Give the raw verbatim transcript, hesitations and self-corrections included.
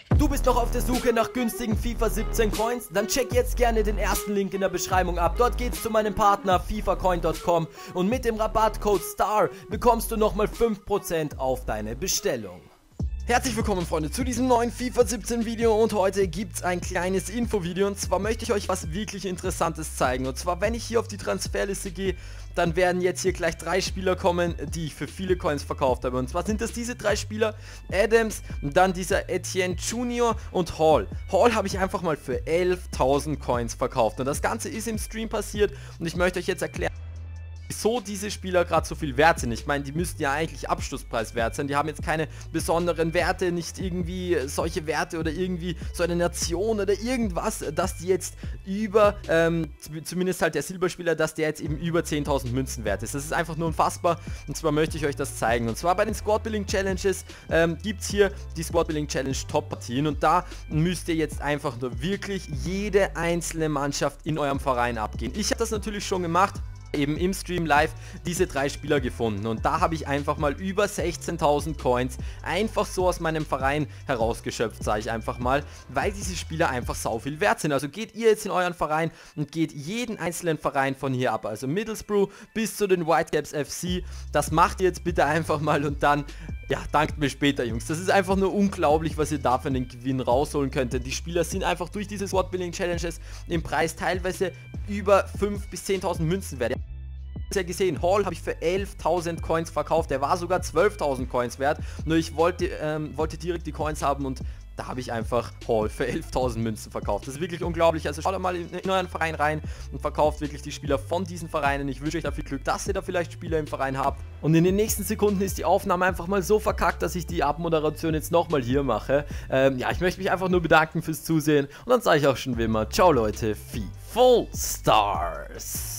Du bist noch auf der Suche nach günstigen FIFA siebzehn Coins? Dann check jetzt gerne den ersten Link in der Beschreibung ab. Dort geht's zu meinem Partner FIFA Coin Punkt com und mit dem Rabattcode STAR bekommst du nochmal fünf Prozent auf deine Bestellung. Herzlich willkommen, Freunde, zu diesem neuen FIFA siebzehn Video, und heute gibt's ein kleines Infovideo. Und zwar möchte ich euch was wirklich Interessantes zeigen. Und zwar, wenn ich hier auf die Transferliste gehe, dann werden jetzt hier gleich drei Spieler kommen, die ich für viele Coins verkauft habe. Und zwar sind das diese drei Spieler: Adams, dann dieser Etienne Junior und Hall. Hall habe ich einfach mal für elftausend Coins verkauft. Und das Ganze ist im Stream passiert, und ich möchte euch jetzt erklären, wieso diese Spieler gerade so viel wert sind. Ich meine, die müssten ja eigentlich Abschlusspreis wert sein. Die haben jetzt keine besonderen Werte, nicht irgendwie solche Werte oder irgendwie so eine Nation oder irgendwas, dass die jetzt über, ähm, zumindest halt der Silberspieler, dass der jetzt eben über zehntausend Münzen wert ist. Das ist einfach nur unfassbar, und zwar möchte ich euch das zeigen. Und zwar bei den Squad Building Challenges ähm, gibt es hier die Squad Building Challenge Top Partien, und da müsst ihr jetzt einfach nur wirklich jede einzelne Mannschaft in eurem Verein abgehen. Ich habe das natürlich schon gemacht, eben im Stream live diese drei Spieler gefunden, und da habe ich einfach mal über sechzehntausend Coins einfach so aus meinem Verein herausgeschöpft, sage ich einfach mal, weil diese Spieler einfach sau viel wert sind. Also geht ihr jetzt in euren Verein und geht jeden einzelnen Verein von hier ab, also Middlesbrough bis zu den Whitecaps F C, das macht ihr jetzt bitte einfach mal, und dann, ja, dankt mir später, Jungs. Das ist einfach nur unglaublich, was ihr da für den Gewinn rausholen könntet. Die Spieler sind einfach durch diese Squad Building Challenges im Preis teilweise über fünftausend bis zehntausend Münzen wert. Ja gesehen, Hall habe ich für elftausend Coins verkauft, der war sogar zwölftausend Coins wert, nur ich wollte, ähm, wollte direkt die Coins haben, und da habe ich einfach Hall für elftausend Münzen verkauft. Das ist wirklich unglaublich. Also schaut mal in, in euren Verein rein und verkauft wirklich die Spieler von diesen Vereinen. Ich wünsche euch da viel Glück, dass ihr da vielleicht Spieler im Verein habt. Und in den nächsten Sekunden ist die Aufnahme einfach mal so verkackt, dass ich die Abmoderation jetzt nochmal hier mache. Ähm, ja, ich möchte mich einfach nur bedanken fürs Zusehen, und dann sage ich auch schon wie immer, ciao Leute, FIFA Stars.